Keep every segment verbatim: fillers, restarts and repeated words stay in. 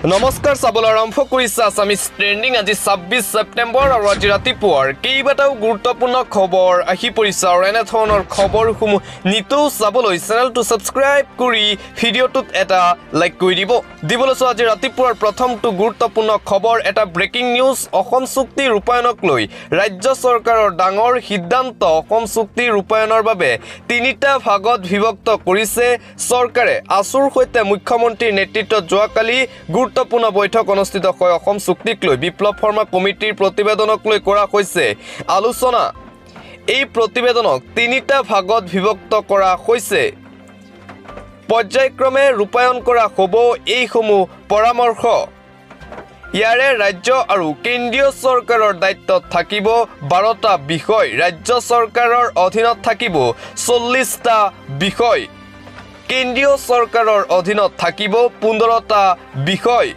নমস্কাৰ চাবল আৰম্ভ কৰিছে আছামিজ ট্ৰেন্ডিং আজি ছাব্বিছ ছেপ্টেম্বৰ আৰু আজি ৰাতিপুৱাৰ কেইবাটাও গুৰুত্বপূৰ্ণ খবৰ আহি পৰিছে আৰু এনে ধৰণৰ খবৰসমূহ নিতৌ চাবলৈ চেনেলটো ছাবস্ক্ৰাইব কৰি ভিডিঅ'টোত এটা লাইক কৰি দিব দিবলৈ আজি ৰাতিপুৱাৰ প্ৰথমটো গুৰুত্বপূৰ্ণ খবৰ এটা ব্ৰেকিং নিউজ অসম চুক্তি ৰূপায়ণক লৈ ৰাজ্য চৰকাৰৰ ডাঙৰ সিদ্ধান্ত অসম চুক্তি ৰূপায়ণৰ বাবে তিনিটা ভাগত বিভক্ত কৰিছে চৰকাৰে আসুৰ সৈতে মুখ্যমন্ত্ৰীৰ নেতৃত্বত যোৱাকালি গুৰুত্বপূৰ্ণ বৈঠক অনুষ্ঠিত হয় অসম চুক্তিক লৈ বিপ্লৱ শৰ্মা কমিটিৰ প্ৰতিবেদনক লৈ কৰা হৈছে আলোচনা এই প্ৰতিবেদনক তিনিটা ভাগত বিভক্ত কৰা হৈছে পৰ্যায়ক্ৰমে ৰূপায়ণ কৰা হ'ব এই সমূহ পৰামৰ্শ ইয়াৰে ৰাজ্য আৰু কেন্দ্ৰীয় চৰকাৰৰ দায়িত্বত থাকিব বাৰটা বিষয় ৰাজ্য চৰকাৰৰ অধীনত থাকিব চল্লিছটা বিষয় কেন্দ্ৰীয় চৰকাৰৰ অধীনত থাকিব পোন্ধৰটা বিষয়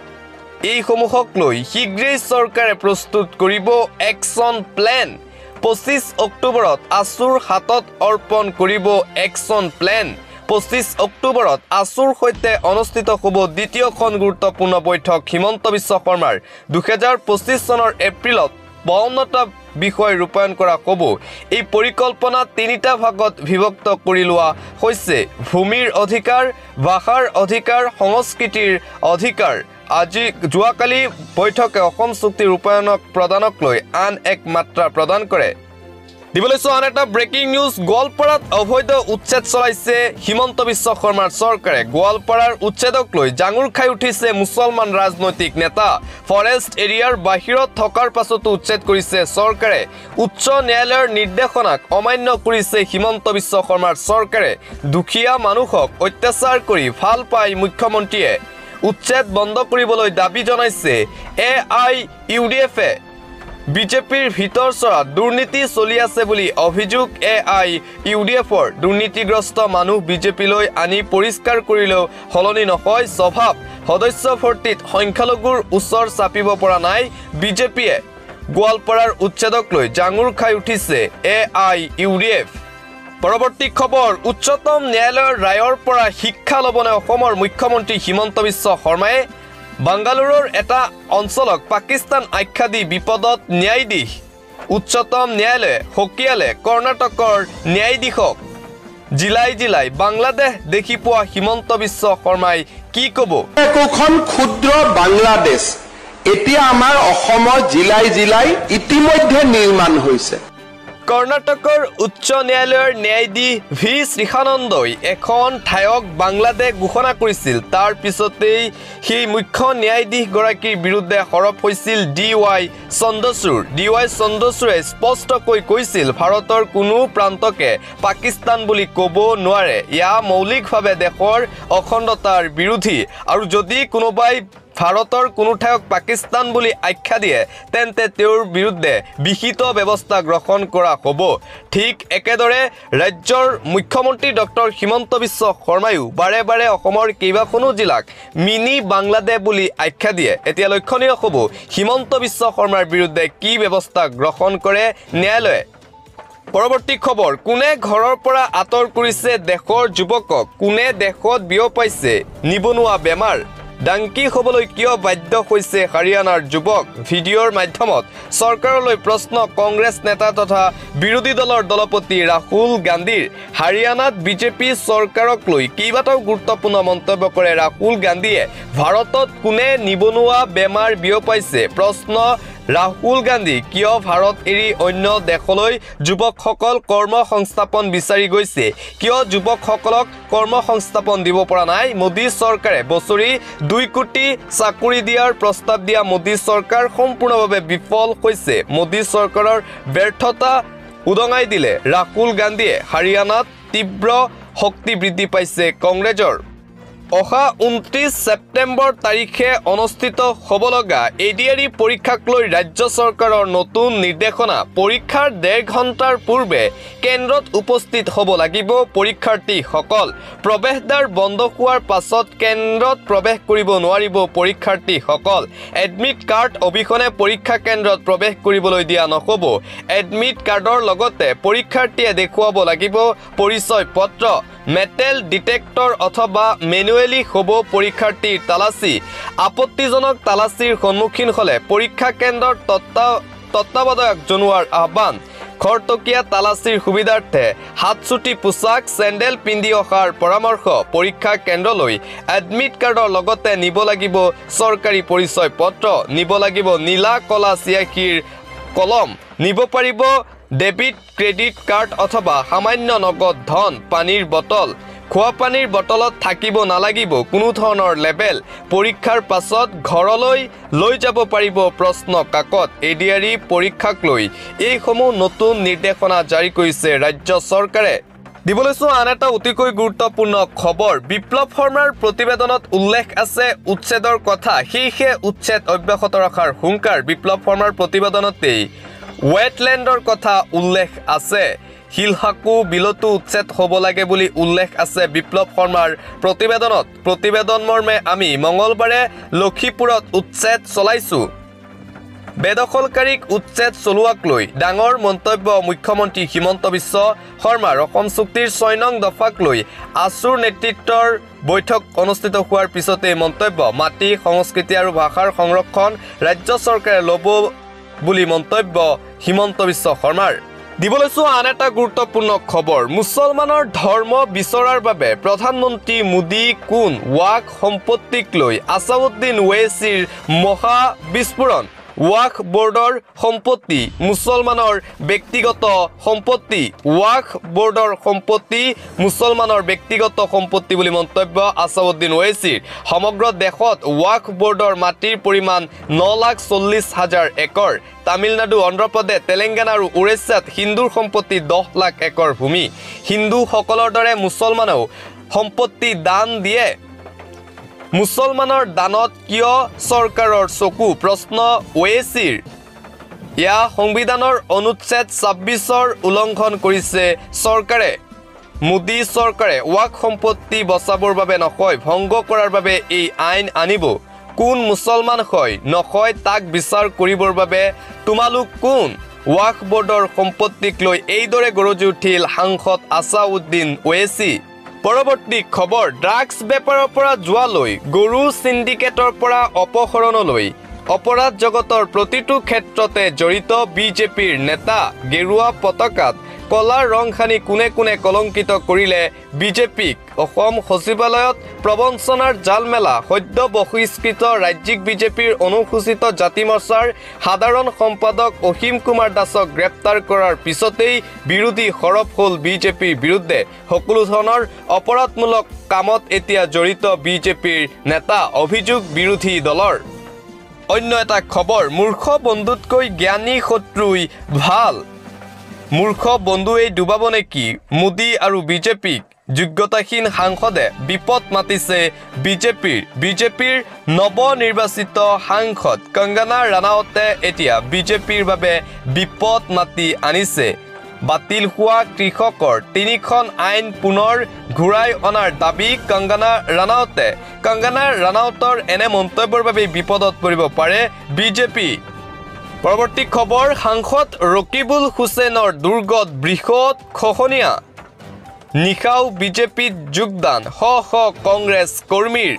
এই সমূহক লৈ শীঘ্ৰেই চৰকাৰে প্ৰস্তুত কৰিব একচন প্লেন পঁচিছ অক্টোবৰত আসুৰ হাতত অৰ্পণ কৰিব একচন প্লেন পঁচিছ অক্টোবৰত আসুৰ সৈতে অনুষ্ঠিত হ'ব দ্বিতীয়খন গুৰুত্বপূৰ্ণ বৈঠক হিমন্ত বিশ্ব শৰ্মাৰ দুহেজাৰ পঁচিছ চনৰ এপ্ৰিলত বাৱন্নটা বিষয় ৰূপায়ণ কৰা হ'ব এই পৰিকল্পনা তিনিটা ভাগত বিভক্ত কৰি লোৱা হৈছে ভূমিৰ অধিকাৰ ভাষাৰ অধিকাৰ সংস্কৃতিৰ অধিকাৰ আজি যোৱাকালি বৈঠকে অসম চুক্তি ৰূপায়ণক প্ৰদানক লৈ আন এক মাত্ৰা প্ৰদান কৰে দিবলৈ আন এটা ব্ৰেকিং নিউজ গোৱালপাৰাত অবৈধ উচ্ছেদ চলাইছে হিমন্ত বিশ্ব শৰ্মাৰ চৰকাৰে গোৱালপাৰাৰ উচ্ছেদক লৈ জাঙুৰ খাই উঠিছে মুছলমান ৰাজনৈতিক নেতা ফৰেষ্ট এৰিয়াৰ বাহিৰত থকাৰ পাছতো উচ্ছেদ কৰিছে চৰকাৰে উচ্চ ন্যায়ালয়ৰ নিৰ্দেশনাক অমান্য কৰিছে হিমন্ত বিশ্ব শৰ্মাৰ চৰকাৰে দুখীয়া মানুহক অত্যাচাৰ কৰি ভাল পায় মুখ্যমন্ত্ৰীয়ে উচ্ছেদ বন্ধ কৰিবলৈ দাবী জনাইছে এ আই ইউ ডি এফে বিজেপিৰ ভিতৰ চৰাত দুৰ্নীতি চলি আছে বুলি অভিযোগ এ আই ইউ ডি এফৰ দুৰ্নীতিগ্ৰস্ত মানুহ বিজেপিলৈ আনি পৰিষ্কাৰ কৰিলেও হলনি নহয় স্বভাৱ সদস্য ভৰ্তিত সংখ্যালঘুৰ ওচৰ চাপিব পৰা নাই বিজেপিয়ে গোৱালপাৰাৰ উচ্ছেদক লৈ জাঙুৰ খাই উঠিছে A I U D F পৰৱৰ্তী খবৰ উচ্চতম ন্যায়ালয়ৰ ৰায়ৰ পৰা শিক্ষা ল'বনে অসমৰ মুখ্যমন্ত্ৰী হিমন্ত বিশ্ব শৰ্মাই বাংগালুৰুৰ এটা অঞ্চলক পাকিস্তান আখ্যা দি বিপদত ন্যায়াধীশ উচ্চতম ন্যায়ালয়ে সকীয়ালে কৰ্ণাটকৰ ন্যায়াধীশক জিলাই জিলাই বাংলাদেশ দেখি পোৱা হিমন্ত বিশ্ব শৰ্মাই কি ক'ব একোখন ক্ষুদ্ৰ বাংলাদেশ এতিয়া আমাৰ অসমৰ জিলাই জিলাই ইতিমধ্যে নিৰ্মাণ হৈছে কৰ্ণাটকৰ উচ্চ ন্যায়ালয়ৰ ন্যায়াধীশ ভি শ্ৰীখানন্দই এখন ঠাইক বাংলাদেশ ঘোষণা কৰিছিল তাৰ পিছতেই সেই মুখ্য ন্যায়াধীশগৰাকীৰ বিৰুদ্ধে সৰব হৈছিল D Y Chandrachud D Y চন্দ্ৰচূড়ে স্পষ্টকৈ কৈছিল ভাৰতৰ কোনো প্ৰান্তকে পাকিস্তান বুলি ক'ব নোৱাৰে ইয়া মৌলিকভাৱে দেশৰ অখণ্ডতাৰ বিৰোধী আৰু যদি কোনোবাই ভাৰতৰ কোনো ঠাইক পাকিস্তান বুলি আখ্যা দিয়ে তেন্তে তেওঁৰ বিৰুদ্ধে বিহিত ব্যৱস্থা গ্ৰহণ কৰা হ'ব ঠিক একেদৰে ৰাজ্যৰ মুখ্যমন্ত্ৰী ডক্টৰ হিমন্ত বিশ্ব শৰ্মায়ো বাৰে বাৰে অসমৰ কেইবাখনো জিলাক মিনি বাংলাদেশ বুলি আখ্যা দিয়ে এতিয়া লক্ষণীয় হ'ব হিমন্ত বিশ্ব শৰ্মাৰ বিৰুদ্ধে কি ব্যৱস্থা গ্ৰহণ কৰে ন্যায়ালয়ে পৰৱৰ্তী খবৰ কোনে ঘৰৰ পৰা আঁতৰ কৰিছে দেশৰ যুৱকক কোনে দেশত বিয়পাইছে নিবনুৱা বেমাৰ ডাংকি হ'বলৈ কিয় বাধ্য হৈছে হাৰিয়ানাৰ যুৱক ভিডিঅ'ৰ মাধ্যমত চৰকাৰলৈ প্ৰশ্ন কংগ্ৰেছ নেতা তথা বিৰোধী দলৰ দলপতি ৰাহুল গান্ধীৰ হাৰিয়ানাত বিজেপি চৰকাৰক লৈ কেইবাটাও গুৰুত্বপূৰ্ণ মন্তব্য কৰে ৰাহুল গান্ধীয়ে ভাৰতত কোনে নিবনুৱা বেমাৰ বিয়পাইছে প্ৰশ্ন ৰাহুল গান্ধী কিয় ভাৰত এৰি অন্য দেশলৈ যুৱকসকল কৰ্ম সংস্থাপন বিচাৰি গৈছে কিয় যুৱকসকলক কৰ্ম সংস্থাপন দিব পৰা নাই মোদী চৰকাৰে বছৰি দুই কোটি চাকৰি দিয়াৰ প্ৰস্তাৱ দিয়া মোদী চৰকাৰ সম্পূৰ্ণভাৱে বিফল হৈছে মোদী চৰকাৰৰ ব্যৰ্থতা উদঙাই দিলে ৰাহুল গান্ধীয়ে হাৰিয়ানাত তীব্ৰ শক্তি বৃদ্ধি পাইছে কংগ্ৰেছৰ অহা ঊনত্ৰিছ ছেপ্টেম্বৰ তাৰিখে অনুষ্ঠিত হ'ব লগা এ ডি আৰ ই পৰীক্ষাক লৈ ৰাজ্য চৰকাৰৰ নতুন নিৰ্দেশনা পৰীক্ষাৰ ডেৰ ঘণ্টাৰ পূৰ্বে কেন্দ্ৰত উপস্থিত হ'ব লাগিব পৰীক্ষাৰ্থীসকল প্ৰৱেশদ্বাৰ বন্ধ হোৱাৰ পাছত কেন্দ্ৰত প্ৰৱেশ কৰিব নোৱাৰিব পৰীক্ষাৰ্থীসকল এডমিট কাৰ্ড অবিহনে পৰীক্ষা কেন্দ্ৰত প্ৰৱেশ কৰিবলৈ দিয়া নহ'ব এডমিট কাৰ্ডৰ লগতে পৰীক্ষাৰ্থীয়ে দেখুৱাব লাগিব পৰিচয় পত্ৰ মেটেল ডিটেক্টৰ অথবা মেনুৱেলি হ'ব পৰীক্ষাৰ্থীৰ তালাচী আপত্তিজনক তালাচীৰ সন্মুখীন হ'লে পৰীক্ষা কেন্দ্ৰৰ তত্ত্বাৱধায়ক জনোৱাৰ আহ্বান খৰতকীয়া তালাচীৰ সুবিধাৰ্থে হাতচুটি পোছাক চেণ্ডেল পিন্ধি অহাৰ পৰামৰ্শ পৰীক্ষা কেন্দ্ৰলৈ এডমিট কাৰ্ডৰ লগতে নিব লাগিব চৰকাৰী পৰিচয় পত্ৰ নিব লাগিব নীলা কলা চিয়াহীৰ কলম নিব পাৰিব ডেবিট ক্ৰেডিট কাৰ্ড অথবা সামান্য নগদ ধন পানীৰ বটল খোৱা পানীৰ বটলত থাকিব নালাগিব কোনো ধৰণৰ লেবেল পৰীক্ষাৰ পাছত ঘৰলৈ লৈ যাব পাৰিব প্ৰশ্ন কাকত এডিআৰি পৰীক্ষাক লৈ এইসমূহ নতুন নিৰ্দেশনা জাৰি কৰিছে ৰাজ্য চৰকাৰে দিবলৈছো আন এটা অতিকৈ গুৰুত্বপূৰ্ণ খবৰ বিপ্লৱ শৰ্মাৰ প্ৰতিবেদনত উল্লেখ আছে উচ্ছেদৰ কথা সেইহে উচ্ছেদ অব্যাহত ৰখাৰ হুংকাৰ বিপ্লৱ শৰ্মাৰ প্ৰতিবেদনতেই ৱেটলেণ্ডৰ কথা উল্লেখ আছে হিলহাকু বিলতো উচ্ছেদ হ'ব লাগে বুলি উল্লেখ আছে বিপ্লৱ শৰ্মাৰ প্ৰতিবেদনত প্ৰতিবেদন মৰ্মে আমি মঙ্গলবাৰে লক্ষীপুৰত উচ্ছেদ চলাইছো বেদখলকাৰীক উচ্ছেদ চলোৱাক লৈ ডাঙৰ মন্তব্য মুখ্যমন্ত্ৰী হিমন্ত বিশ্ব শৰ্মাৰ অসম চুক্তিৰ ছয় নং দফাক লৈ আসুৰ নেতৃত্বৰ বৈঠক অনুষ্ঠিত হোৱাৰ পিছতে মন্তব্য মাটি সংস্কৃতি আৰু ভাষাৰ সংৰক্ষণ ৰাজ্য চৰকাৰে ল'ব বুলি মন্তব্য হিমন্ত বিশ্ব শৰ্মাৰ দিবলৈছো আন এটা গুৰুত্বপূৰ্ণ খবৰ মুছলমানৰ ধৰ্ম বিচৰাৰ বাবে প্ৰধানমন্ত্ৰী মোদী কোন ৱাক সম্পত্তিক লৈ আসাউদ্দিন ওৱেইছিৰ মহা বিস্ফোৰণ ৱাক বোৰ্ডৰ সম্পত্তি মুছলমানৰ ব্যক্তিগত সম্পত্তি ৱাক বোৰ্ডৰ সম্পত্তি মুছলমানৰ ব্যক্তিগত সম্পত্তি বুলি মন্তব্য আসাউদ্দিন ওৱেইছিৰ সমগ্ৰ দেশত ৱাক বোৰ্ডৰ মাটিৰ পৰিমাণ ন লাখ চল্লিছ হাজাৰ একৰ তামিলনাডু অন্ধ্ৰপ্ৰদেশ তেলেংগানা আৰু উৰিষ্যাত হিন্দুৰ সম্পত্তি দহ লাখ একৰ ভূমি হিন্দুসকলৰ দৰে মুছলমানেও সম্পত্তি দান দিয়ে মুছলমানৰ দানত কিয় চৰকাৰৰ চকু প্ৰশ্ন ওৱেইছিৰ ইয়া সংবিধানৰ অনুচ্ছেদ ছাব্বিছৰ উলংঘন কৰিছে চৰকাৰে মোদী চৰকাৰে ৱাক সম্পত্তি বচাবৰ বাবে নকয় ভংগ কৰাৰ বাবে এই আইন আনিব কোন মুছলমান হয় নকয় তাক বিচাৰ কৰিবৰ বাবে তোমালোক কোন ৱাক বোৰ্ডৰ সম্পত্তিক লৈ এইদৰে গৰজি উঠিল সাংসদ আসাউদ্দিন ওৱেইছি পৰৱৰ্তী খবৰ ড্ৰাগছ বেপাৰৰ পৰা জুৱালৈ গৰু সিন্ডিকেটৰ পৰা অপহৰণলৈ অপৰাধ জগতৰ প্ৰতিটো ক্ষেত্ৰতে জড়িত বিজেপিৰ নেতা গেৰুৱা পতাকাত কলা ৰং খানি কোনে কোনে কলংকিত কৰিলে বিজেপিক অসম সচিবালয়ত প্ৰবঞ্চনাৰ জালমেলা সদ্য বহিষ্কৃত ৰাজ্যিক বিজেপিৰ অনুসূচিত জাতি মৰ্চাৰ সাধাৰণ সম্পাদক অসীম কুমাৰ দাসক গ্ৰেপ্তাৰ কৰাৰ পিছতেই বিৰোধী সৰব হ'ল বিজেপিৰ বিৰুদ্ধে সকলো ধৰণৰ অপৰাধমূলক কামত এতিয়া জড়িত বিজেপিৰ নেতা অভিযোগ বিৰোধী দলৰ অন্য এটা খবৰ মূৰ্খ বন্ধুতকৈ জ্ঞানী শত্ৰুই ভাল মূৰ্খ বন্ধুৱে ডুবাব নেকি মোদী আৰু বিজেপিক যোগ্যতাহীন সাংসদে বিপদ মাতিছে বিজেপিৰ বিজেপিৰ নৱনিৰ্বাচিত সাংসদ কংগনা ৰানাৱতে এতিয়া বিজেপিৰ বাবে বিপদ মাতি আনিছে বাতিল হোৱা কৃষকৰ তিনিখন আইন পুনৰ ঘূৰাই অনাৰ দাবী কংগনা ৰানাৱতে কংগনা ৰানাৱতৰ এনে মন্তব্যৰ বাবে বিপদত পৰিব পাৰে বিজেপি পৰৱৰ্তী খবৰ সাংসদ ৰকিবুল হুছেইনৰ দুৰ্গত বৃহৎ খহনীয়া নিশাও বিজেপিত যোগদান শ শ কংগ্ৰেছ কৰ্মীৰ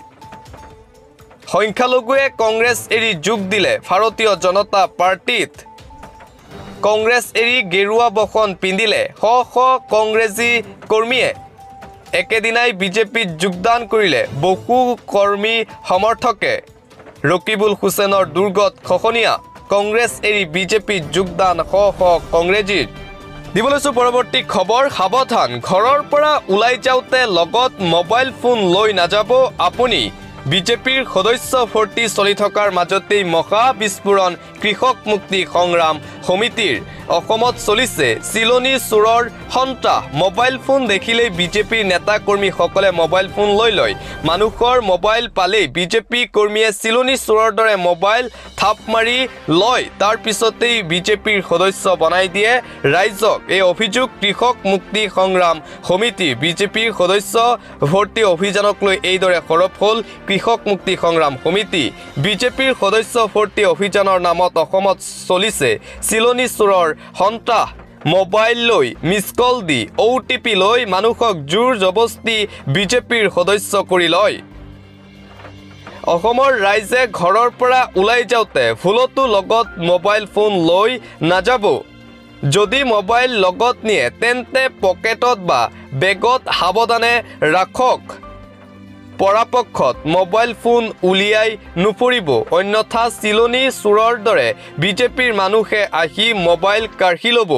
সংখ্যালঘুৱে কংগ্ৰেছ এৰি যোগ দিলে ভাৰতীয় জনতা পাৰ্টিত কংগ্ৰেছ এৰি গেৰুৱা বসন পিন্ধিলে শ শ কংগ্ৰেছী কৰ্মীয়ে একেদিনাই বিজেপিত যোগদান কৰিলে বহু কৰ্মী সমৰ্থকে ৰকিবুল হুছেইনৰ দুৰ্গত খহনীয়া কংগ্ৰেছ এৰি বিজেপিত যোগদান শ শ কংগ্ৰেছীৰ দিবলৈছো পৰৱৰ্তী খবৰ সাৱধান ঘৰৰ পৰা ওলাই যাওঁতে লগত মোবাইল ফোন লৈ নাযাব আপুনি বিজেপিৰ সদস্য ভৰ্তি চলি থকাৰ মাজতেই মহা বিস্ফোৰণ কৃষক মুক্তি সংগ্ৰাম সমিতিৰ অসমত চলিছে চিলনী চোৰৰ সন্ত্ৰাস মোবাইল ফোন দেখিলেই বিজেপিৰ নেতা কৰ্মীসকলে মোবাইল ফোন লৈ লয় মানুহৰ মোবাইল পালেই বিজেপি কৰ্মীয়ে চিলনী চোৰৰ দৰে মোবাইল থাপ মাৰি লয় তাৰ পিছতেই বিজেপিৰ সদস্য বনাই দিয়ে ৰাইজক এই অভিযোগ কৃষক মুক্তি সংগ্ৰাম সমিতি বিজেপিৰ সদস্য ভৰ্তি অভিযানক লৈ এইদৰে সৰব হ'ল কৃষক মুক্তি সংগ্ৰাম সমিতি বিজেপিৰ সদস্য ভৰ্তি অভিযানৰ নামত অসমত চলিছে চিলনী চোৰৰ সন্ত্ৰাস মোবাইল লৈ মিছ কল দি অ' টি পি লৈ মানুহক জোৰ জবস্তি বিজেপিৰ সদস্য কৰি লয় অসমৰ ৰাইজে ঘৰৰ পৰা ওলাই যাওঁতে ভুলতো লগত মোবাইল ফোন লৈ নাযাব যদি মোবাইল লগত নিয়ে তেন্তে পকেটত বা বেগত সাৱধানে ৰাখক পৰাপক্ষত মোবাইল ফোন উলিয়াই নুফুৰিব অন্যথা চিলনী চুৰৰ দৰে বিজেপিৰ মানুহে আহি মোবাইল কাঢ়ি ল'ব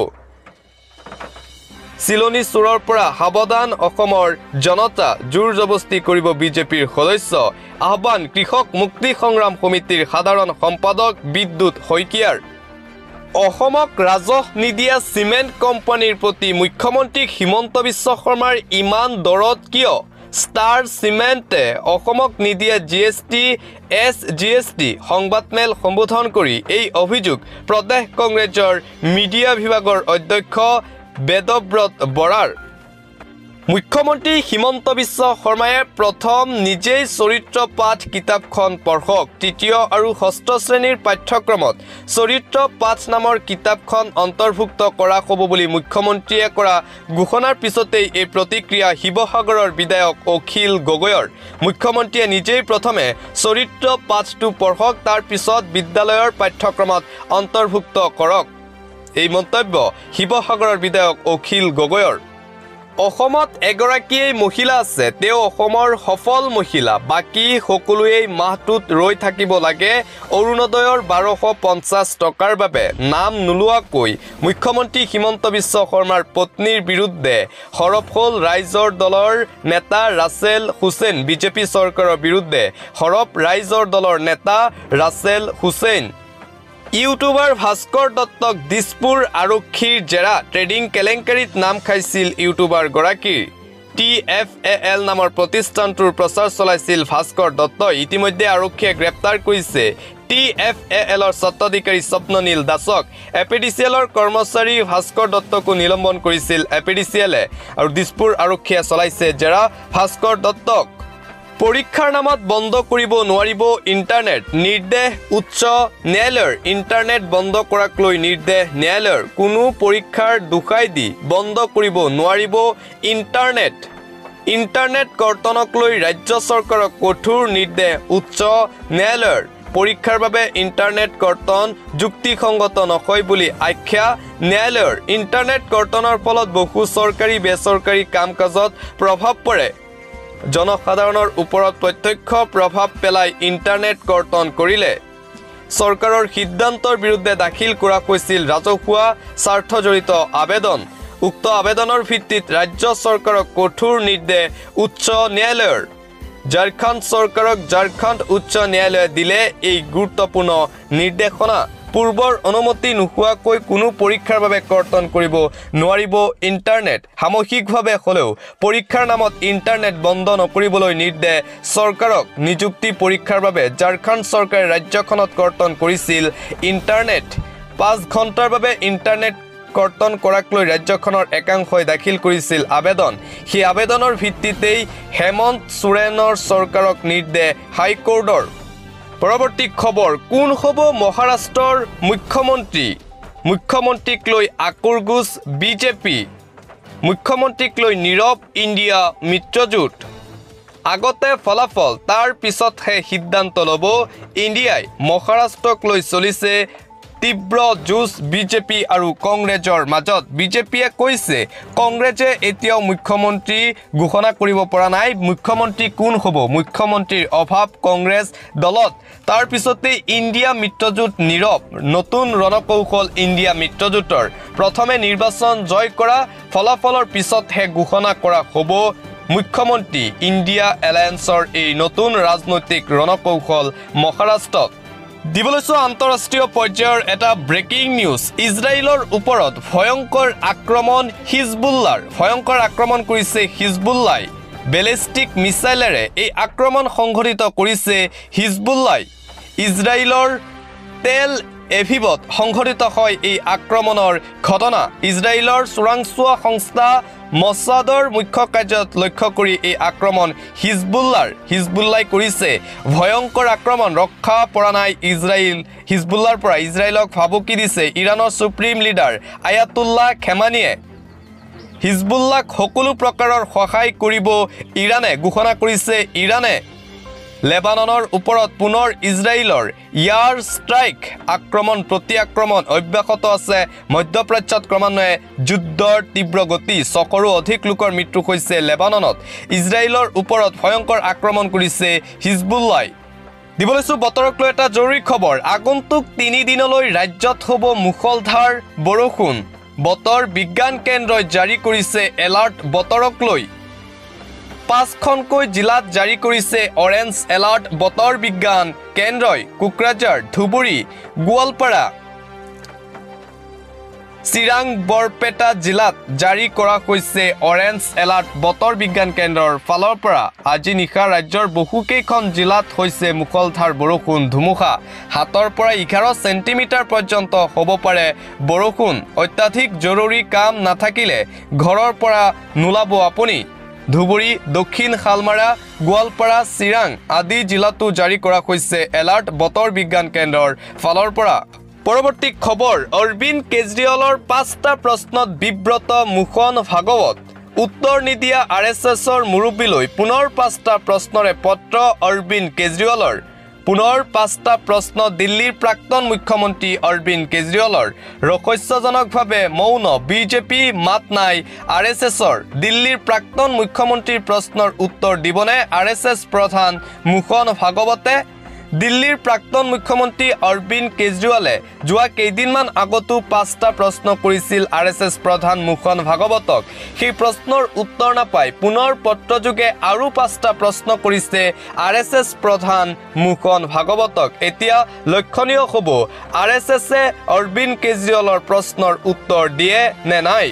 চিলনী চুৰৰ পৰা সাৱধান অসমৰ জনতা জোৰ জবস্তি কৰিব বিজেপিৰ সদস্য আহ্বান কৃষক মুক্তি সংগ্ৰাম সমিতিৰ সাধাৰণ সম্পাদক বিদ্যুৎ শইকীয়াৰ অসমক ৰাজহ নিদিয়া চিমেণ্ট কোম্পানীৰ প্ৰতি মুখ্যমন্ত্ৰী হিমন্ত বিশ্ব শৰ্মাৰ ইমান দৰদ কিয় ষ্টাৰ চিমেণ্টে অসমক নিদিয়া G S T S G S T সংবাদমেল সম্বোধন কৰি এই অভিযোগ প্ৰদেশ কংগ্ৰেছৰ মিডিয়া বিভাগৰ অধ্যক্ষ বেদব্ৰত বৰাৰ মুখ্যমন্ত্ৰী হিমন্ত বিশ্ব শৰ্মায়ে প্ৰথম নিজেই চৰিত্ৰ পাঠ কিতাপখন পঢ়ক তৃতীয় আৰু ষষ্ঠ শ্ৰেণীৰ পাঠ্যক্ৰমত চৰিত্ৰ পাঠ নামৰ কিতাপখন অন্তৰ্ভুক্ত কৰা হ'ব বুলি মুখ্যমন্ত্ৰীয়ে কৰা ঘোষণাৰ পিছতেই এই প্ৰতিক্ৰিয়া শিৱসাগৰৰ বিধায়ক অখিল গগৈৰ মুখ্যমন্ত্ৰীয়ে নিজেই প্ৰথমে চৰিত্ৰ পাঠটো পঢ়ক তাৰ পিছত বিদ্যালয়ৰ পাঠ্যক্ৰমত অন্তৰ্ভুক্ত কৰক এই মন্তব্য শিৱসাগৰৰ বিধায়ক অখিল গগৈৰ অসমত এগৰাকীয়ে মহিলা আছে তেওঁ অসমৰ সফল মহিলা বাকি সকলোৱে মাহটোত ৰৈ থাকিব লাগে অৰুণোদয়ৰ বাৰশ পঞ্চাছ টকাৰ বাবে নাম নোলোৱাকৈ মুখ্যমন্ত্ৰী হিমন্ত বিশ্ব শৰ্মাৰ পত্নীৰ বিৰুদ্ধে হৰফ হ'ল ৰাইজৰ দলৰ নেতা ৰাছেল হুছেইন বিজেপি চৰকাৰৰ বিৰুদ্ধে হৰফ ৰাইজৰ দলৰ নেতা ৰাছেল হুছেইন ইউটিউবাৰ ভাস্কৰ দত্তক দিছপুৰ আৰক্ষীৰ জেৰা ট্ৰেডিং কেলেংকাৰীত নাম খাইছিল ইউটিউবাৰ গৰাকীৰ টি এফ এ এল নামৰ প্ৰতিষ্ঠানটোৰ প্ৰচাৰ চলাইছিল ভাস্কৰ দত্তই ইতিমধ্যে আৰক্ষীয়ে গ্ৰেপ্তাৰ কৰিছে টি এফ এ এলৰ স্বত্বাধিকাৰী স্বপ্ননীল দাসক এ পি ডি চি এলৰ কৰ্মচাৰী ভাস্কৰ দত্তকো নিলম্বন কৰিছিল এ পি ডি চি এলে আৰু দিছপুৰ আৰক্ষীয়ে চলাইছে জেৰা ভাস্কৰ দত্তক পৰীক্ষাৰ নামত বন্ধ কৰিব নোৱাৰিব ইণ্টাৰনেট নিৰ্দেশ উচ্চ ন্যায়ালয়ৰ ইণ্টাৰনেট বন্ধ কৰাক লৈ নিৰ্দেশ ন্যায়ালয়ৰ কোনো পৰীক্ষাৰ দুখাই দি বন্ধ কৰিব নোৱাৰিব ইণ্টাৰনেট ইণ্টাৰনেট কৰ্তনক লৈ ৰাজ্য চৰকাৰক কঠোৰ নিৰ্দেশ উচ্চ ন্যায়ালয়ৰ পৰীক্ষাৰ বাবে ইণ্টাৰনেট কৰ্তন যুক্তিসংগত নহয় বুলি আখ্যা ন্যায়ালয়ৰ ইণ্টাৰনেট কৰ্তনৰ ফলত বহু চৰকাৰী বেচৰকাৰী কাম কাজত প্ৰভাৱ পৰে জনসাধাৰণৰ ওপৰত প্ৰত্যক্ষ প্ৰভাৱ পেলাই ইণ্টাৰনেট কৰ্তন কৰিলে চৰকাৰৰ সিদ্ধান্তৰ বিৰুদ্ধে দাখিল কৰা হৈছিল ৰাজহুৱা স্বাৰ্থজড়িত আবেদন উক্ত আবেদনৰ ভিত্তিত ৰাজ্য চৰকাৰক কঠোৰ নিৰ্দেশ উচ্চ ন্যায়ালয়ৰ ঝাৰখণ্ড চৰকাৰক ঝাৰখণ্ড উচ্চ ন্যায়ালয়ে দিলে এই গুৰুত্বপূৰ্ণ নিৰ্দেশনা পূৰ্বৰ অনুমতি নোহোৱাকৈ কোনো পৰীক্ষাৰ বাবে কৰ্তন কৰিব নোৱাৰিব ইণ্টাৰনেট সামূহিকভাৱে হ'লেও পৰীক্ষাৰ নামত ইণ্টাৰনেট বন্ধ নকৰিবলৈ নিৰ্দেশ চৰকাৰক নিযুক্তি পৰীক্ষাৰ বাবে ঝাৰখণ্ড চৰকাৰে ৰাজ্যখনত কৰ্তন কৰিছিল ইণ্টাৰনেট পাঁচ ঘণ্টাৰ বাবে ইণ্টাৰনেট কৰ্তন কৰাক লৈ ৰাজ্যখনৰ একাংশই দাখিল কৰিছিল আবেদন সেই আবেদনৰ ভিত্তিতেই হেমন্ত সোৰেনৰ চৰকাৰক নিৰ্দেশ হাইকোৰ্টৰ পৰৱৰ্তী খবৰ কোন হ'ব মহাৰাষ্ট্ৰৰ মুখ্যমন্ত্ৰী মুখ্যমন্ত্ৰীক লৈ আকুৰগুজ বিজেপি মুখ্যমন্ত্ৰীক লৈ নীৰৱ ইণ্ডিয়া মিত্ৰজোঁট আগতে ফলাফল তাৰ পিছতহে সিদ্ধান্ত ল'ব ইণ্ডিয়াই মহাৰাষ্ট্ৰক লৈ চলিছে তীব্ৰ যুঁজ বিজেপি আৰু কংগ্ৰেছৰ মাজত বিজেপিয়ে কৈছে কংগ্ৰেছে এতিয়াও মুখ্যমন্ত্ৰী ঘোষণা কৰিব পৰা নাই মুখ্যমন্ত্ৰী কোন হ'ব মুখ্যমন্ত্ৰীৰ অভাৱ কংগ্ৰেছ দলত তাৰ পিছতে ইণ্ডিয়া মিত্ৰজোঁট নীৰৱ নতুন ৰণকৌশল ইণ্ডিয়া মিত্ৰজোঁটৰ প্ৰথমে নিৰ্বাচন জয় কৰা ফলাফলৰ পিছতহে ঘোষণা কৰা হ'ব মুখ্যমন্ত্ৰী ইণ্ডিয়া এলায়েন্সৰ এই নতুন ৰাজনৈতিক ৰণকৌশল মহাৰাষ্ট্ৰত দিবলৈছো আন্তঃৰাষ্ট্ৰীয় পৰ্যায়ৰ এটা ব্ৰেকিং নিউজ ইজৰাইলৰ ওপৰত ভয়ংকৰ আক্ৰমণ হিজবুল্লাৰ ভয়ংকৰ আক্ৰমণ কৰিছে হিজবুল্লাই বেলিষ্টিক মিছাইলেৰে এই আক্ৰমণ সংঘটিত কৰিছে হিজবুল্লাই ইজৰাইলৰ তেল এভিভত সংঘটিত হয় এই আক্ৰমণৰ ঘটনা ইজৰাইলৰ চোৰাংচোৱা সংস্থা মছাদৰ মুখ্য কাৰ্যত লক্ষ্য কৰি এই আক্ৰমণ হিজবুল্লাৰ হিজবুল্লাই কৰিছে ভয়ংকৰ আক্ৰমণ ৰক্ষা পৰা নাই ইজৰাইল হিজবুল্লাৰ পৰা ইজৰাইলক ভাবুকি দিছে ইৰানৰ সুপ্ৰিম লিডাৰ আয়াতুল্লাহ খেমানিয়ে হিজবুল্লাক সকলো প্ৰকাৰৰ সহায় কৰিব ইৰানে ঘোষণা কৰিছে ইৰানে লেবাননৰ ওপৰত পুনৰ ইজৰাইলৰ ইয়াৰ ষ্ট্ৰাইক আক্ৰমণ প্ৰতি আক্ৰমণ অব্যাহত আছে মধ্যপ্ৰাচ্যত ক্ৰমান্বয়ে যুদ্ধৰ তীব্ৰ গতি ছশৰো অধিক লোকৰ মৃত্যু হৈছে লেবাননত ইজৰাইলৰ ওপৰত ভয়ংকৰ আক্ৰমণ কৰিছে হিজবুল্লাই দিবলৈছো বতৰক লৈ এটা জৰুৰী খবৰ আগন্তুক তিনি দিনলৈ ৰাজ্যত হ'ব মুখলধাৰ বৰষুণ বতৰ বিজ্ঞান কেন্দ্ৰই জাৰি কৰিছে এলাৰ্ট বতৰক লৈ পাঁচখনকৈ জিলাত জাৰি কৰিছে অৰেঞ্জ এলাৰ্ট বতৰ বিজ্ঞান কেন্দ্ৰই কোকৰাঝাৰ ধুবুৰী গোৱালপাৰা চিৰাং বৰপেটা জিলাত জাৰি কৰা হৈছে অৰেঞ্জ এলাৰ্ট বতৰ বিজ্ঞান কেন্দ্ৰৰ ফালৰ পৰা আজি নিশা ৰাজ্যৰ বহুকেইখন জিলাত হৈছে মুখলধাৰ বৰষুণ ধুমুহা সাতৰ পৰা এঘাৰ চেণ্টিমিটাৰ পৰ্যন্ত হ'ব পাৰে বৰষুণ অত্যাধিক জৰুৰী কাম নাথাকিলে ঘৰৰ পৰা নোলাব আপুনি ধুবুৰী দক্ষিণ শালমাৰা গোৱালপাৰা চিৰাং আদি জিলাতো জাৰি কৰা হৈছে এলাৰ্ট বতৰ বিজ্ঞান কেন্দ্ৰৰ ফালৰ পৰা পৰৱৰ্তী খবৰ অৰবিন্দ কেজৰিৱালৰ পাঁচটা প্ৰশ্নত বিব্ৰত মোহন ভাগৱত উত্তৰ নিদিয়া আৰ এছ এছৰ মুৰব্বীলৈ পুনৰ পাঁচটা প্ৰশ্নৰে পত্ৰ অৰবিন্দ কেজৰিৱালৰ পুনৰ পাঁচটা প্ৰশ্ন দিল্লীৰ প্ৰাক্তন মুখ্যমন্ত্ৰী অৰবিন্দ কেজৰিৱালৰ ৰহস্যজনকভাৱে মৌন বিজেপি মাত নাই আৰ এছ এছৰ দিল্লীৰ প্ৰাক্তন মুখ্যমন্ত্ৰীৰ প্ৰশ্নৰ উত্তৰ দিবনে আৰ এছ এছ প্ৰধান মোহন ভাগৱতে দিল্লীৰ প্ৰাক্তন মুখ্যমন্ত্ৰী অৰবিন্দ কেজৰিৱালে যোৱা কেইদিনমান আগতো পাঁচটা প্ৰশ্ন কৰিছিল আৰ এছ এছ প্ৰধান মোহন ভাগৱতক সেই প্ৰশ্নৰ উত্তৰ নাপাই পুনৰ পত্ৰযোগে আৰু পাঁচটা প্ৰশ্ন কৰিছে আৰ এছ এছ প্ৰধান মোহন ভাগৱতক এতিয়া লক্ষণীয় হ'ব আৰ এছ এছে অৰবিন্দ কেজৰিৱালৰ প্ৰশ্নৰ উত্তৰ দিয়ে নে নাই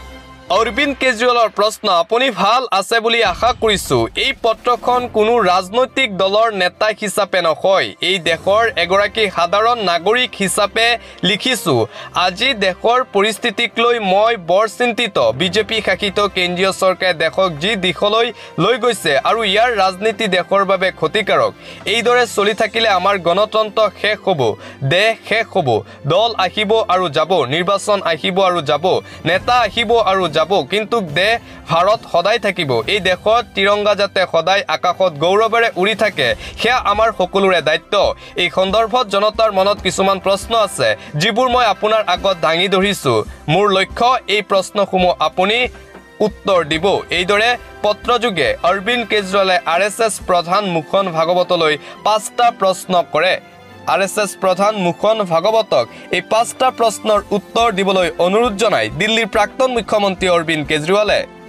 অৰবিন্দ কেজৰিৱালৰ প্ৰশ্ন আপুনি ভাল আছে বুলি আশা কৰিছো এই পত্ৰখন কোনো ৰাজনৈতিক দলৰ নেতা হিচাপে নহয় এই দেশৰ এগৰাকী সাধাৰণ নাগৰিক হিচাপে লিখিছো আজি দেশৰ পৰিস্থিতিক লৈ মই বৰ চিন্তিত বিজেপি শাসিত কেন্দ্ৰীয় চৰকাৰে দেশক যি দিশলৈ লৈ গৈছে আৰু ইয়াৰ ৰাজনীতি দেশৰ বাবে ক্ষতিকাৰক এইদৰে চলি থাকিলে আমাৰ গণতন্ত্ৰ শেষ হ'ব দেশ শেষ হ'ব দল আহিব আৰু যাব নিৰ্বাচন আহিব আৰু যাব নেতা আহিব আৰু যাব কিন্তু দেশ ভাৰত সদায় থাকিব এই দেশত তিৰংগা যাতে সদায় আকাশত গৌৰৱেৰে উৰি থাকে সেয়া আমাৰ সকলোৰে দায়িত্ব এই সন্দৰ্ভত জনতাৰ মনত কিছুমান প্ৰশ্ন আছে যিবোৰ মই আপোনাৰ আগত দাঙি ধৰিছো মোৰ লক্ষ্য এই প্ৰশ্নসমূহ আপুনি উত্তৰ দিব এইদৰে পত্ৰযোগে অৰবিন্দ কেজৰিৱালে আৰ এছ এছ প্ৰধান মোহন ভাগৱতলৈ পাঁচটা প্ৰশ্ন কৰে আৰ এছ এছ প্ৰধান মোহন ভাগৱতক এই পাঁচটা প্ৰশ্নৰ উত্তৰ দিবলৈ অনুৰোধ জনাই দিল্লীৰ প্ৰাক্তন মুখ্যমন্ত্ৰী অৰবিন্দ কেজৰিৱালে